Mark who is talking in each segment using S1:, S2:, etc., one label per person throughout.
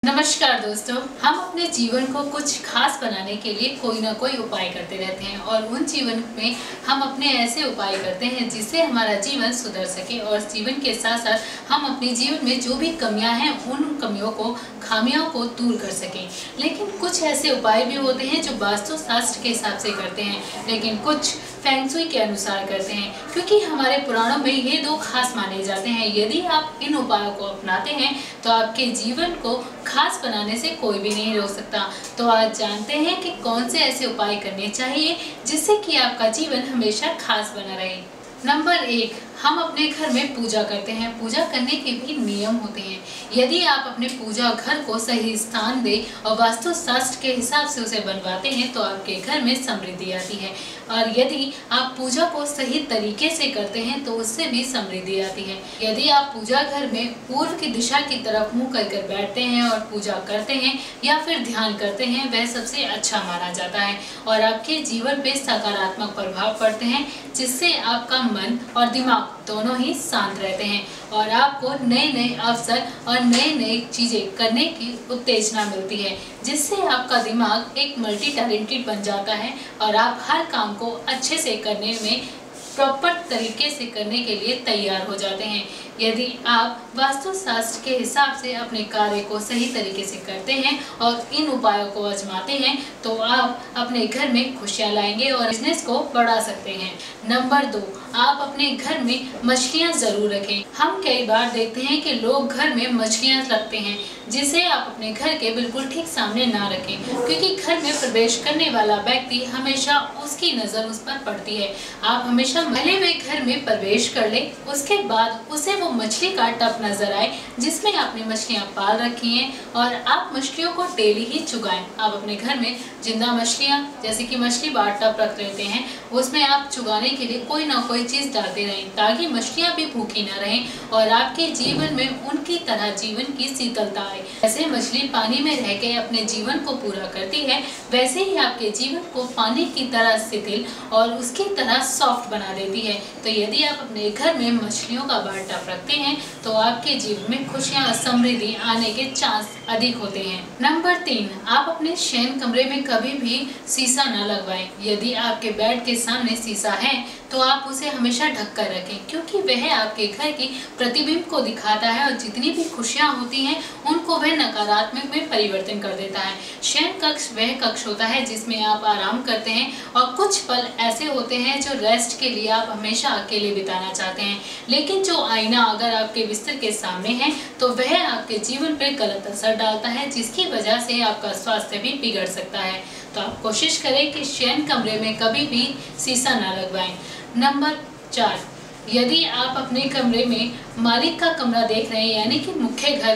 S1: नमस्कार दोस्तों, हम अपने जीवन को कुछ खास बनाने के लिए कोई ना कोई उपाय करते रहते हैं और उन जीवन में हम अपने ऐसे उपाय करते हैं जिससे हमारा जीवन सुधर सके और जीवन के साथ साथ हम अपने जीवन में जो भी कमियां हैं उन खामियों को दूर कर सकें। लेकिन कुछ ऐसे उपाय भी होते हैं जो वास्तुशास्त्र के हिसाब से करते हैं, लेकिन कुछ फेंग शुई के अनुसार करते हैं, क्योंकि हमारे पुराणों में ये दो खास माने जाते हैं। यदि आप इन उपायों को अपनाते हैं तो आपके जीवन को खास बनाने से कोई भी नहीं रोक सकता। तो आज जानते हैं कि कौन से ऐसे उपाय करने चाहिए जिससे कि आपका जीवन हमेशा खास बना रहे। नंबर 1, हम अपने घर में पूजा करते हैं। पूजा करने के भी नियम होते हैं। यदि आप अपने पूजा घर को सही स्थान दें और वास्तुशास्त्र के हिसाब से उसे बनवाते हैं तो आपके घर में समृद्धि आती है, और यदि आप पूजा को सही तरीके से करते हैं तो उससे भी समृद्धि आती है। यदि आप पूजा घर में पूर्व की दिशा की तरफ मुंह कर बैठते हैं और पूजा करते हैं या फिर ध्यान करते हैं, वह सबसे अच्छा माना जाता है और आपके जीवन पे सकारात्मक प्रभाव पड़ते हैं, जिससे आपका मन और दिमाग दोनों ही शांत रहते हैं और आपको नए नए अवसर और नए नए चीजें करने की उत्तेजना मिलती है, जिससे आपका दिमाग एक मल्टी टैलेंटेड बन जाता है और आप हर काम को अच्छे से करने में प्रॉपर तरीके से करने के लिए तैयार हो जाते हैं। यदि आप वास्तुशास्त्र के हिसाब से अपने कार्य को सही तरीके से करते हैं और इन उपायों को आजमाते हैं तो आप अपने घर में खुशियां लाएंगे और बिजनेस को बढ़ा सकते हैं। नंबर 2, आप अपने घर में मछलियां जरूर रखें। हम कई बार देखते हैं कि लोग घर में मछलियां रखते हैं, जिसे आप अपने घर के बिल्कुल ठीक सामने ना रखें, क्योंकि घर में प्रवेश करने वाला व्यक्ति हमेशा उसकी नज़र उस पर पड़ती है। आप हमेशा पहले वे घर में प्रवेश कर ले, उसके बाद उसे वो मछली का टब नजर आए जिसमें आपने मछलियां पाल रखी हैं, और आप मछलियों को डेली ही चुगाएं। आप अपने घर में जिंदा मछलियां जैसे कि मछली बार टब रख लेते हैं, उसमें आप चुगाने के लिए कोई ना कोई चीज डालते रहें ताकि मछलियां भी भूखी न रहें और आपके जीवन में उनकी तरह जीवन की शीतलता आए। जैसे मछली पानी में रह के अपने जीवन को पूरा करती है, वैसे ही आपके जीवन को पानी की तरह शिथिल और उसकी तरह सॉफ्ट बना देती है। तो यदि आप अपने घर में मछलियों का बार टब रखते हैं तो आपके जीवन में खुशियां और समृद्धि आने के चांस अधिक होते हैं। नंबर 3, आप अपने शयन कमरे में कभी भी शीशा न लगवाएं। यदि आपके बेड के सामने शीशा है तो आप उसे हमेशा ढक कर रखें, क्योंकि वह आपके घर की प्रतिबिंब को दिखाता है और जितनी भी खुशियां होती हैं उनको वह नकारात्मक में परिवर्तन कर देता है। शयन कक्ष वह कक्ष होता है जिसमें आप आराम करते हैं और कुछ पल ऐसे होते हैं जो रेस्ट के लिए आप हमेशा अकेले बिताना चाहते हैं, लेकिन जो आईना अगर आपके बिस्तर के सामने है तो वह आपके जीवन पर गलत असर डालता है, जिसकी वजह से आपका स्वास्थ्य भी बिगड़ सकता है। तो आप कोशिश करें कि शयन कमरे में कभी भी शीशा न लगवाएं। नंबर 4, यदि आप अपने कमरे में मालिक का कमरा देख रहे हैं, यानी कि मुख्य घर,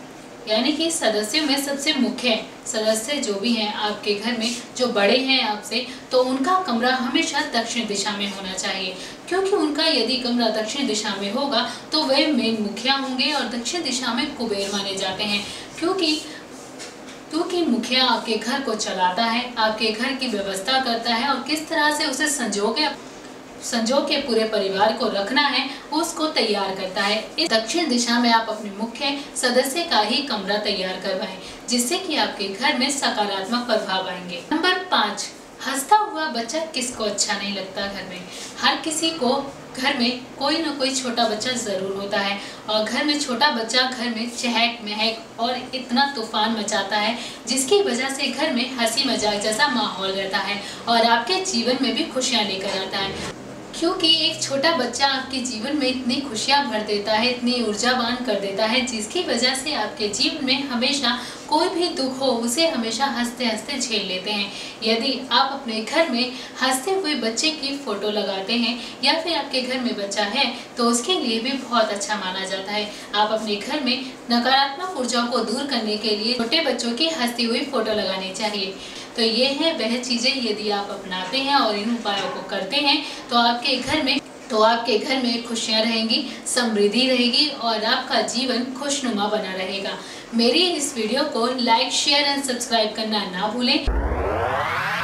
S1: यानी कि सदस्यों में सबसे मुख्य सदस्य जो भी हैं आपके घर में, जो बड़े हैं आपसे, तो उनका कमरा हमेशा दक्षिण दिशा में होना चाहिए, क्योंकि उनका यदि कमरा दक्षिण दिशा में होगा तो वे मेन मुखिया होंगे और दक्षिण दिशा में कुबेर माने जाते हैं, क्योंकि मुखिया आपके घर को चलाता है, आपके घर की व्यवस्था करता है और किस तरह से उसे संजो के पूरे परिवार को रखना है उसको तैयार करता है। इस दक्षिण दिशा में आप अपने मुख्य सदस्य का ही कमरा तैयार करवाएं, जिससे कि आपके घर में सकारात्मक प्रभाव आएंगे। नंबर 5, हंसता हुआ बच्चा किसको अच्छा नहीं लगता। घर में हर किसी को घर में कोई ना कोई छोटा बच्चा जरूर होता है, और घर में छोटा बच्चा घर में चहक महक और इतना तूफान मचाता है, जिसकी वजह से घर में हंसी मजाक जैसा माहौल रहता है और आपके जीवन में भी खुशियां लेकर आता है, क्योंकि एक छोटा बच्चा आपके जीवन में इतनी खुशियां भर देता है, इतनी ऊर्जावान कर देता है, जिसकी वजह से आपके जीवन में हमेशा कोई भी दुख हो उसे हमेशा हंसते हंसते झेल लेते हैं। यदि आप अपने घर में हंसते हुए बच्चे की फोटो लगाते हैं या फिर आपके घर में बच्चा है तो उसके लिए भी बहुत अच्छा माना जाता है। आप अपने घर में नकारात्मक ऊर्जाओं को दूर करने के लिए छोटे बच्चों की हंसती हुई फोटो लगानी चाहिए। तो ये है वह चीज़ें, यदि आप अपनाते हैं और इन उपायों को करते हैं तो आपके घर में खुशियां रहेंगी, समृद्धि रहेगी और आपका जीवन खुशनुमा बना रहेगा। मेरी इस वीडियो को लाइक, शेयर एंड सब्सक्राइब करना ना भूलें।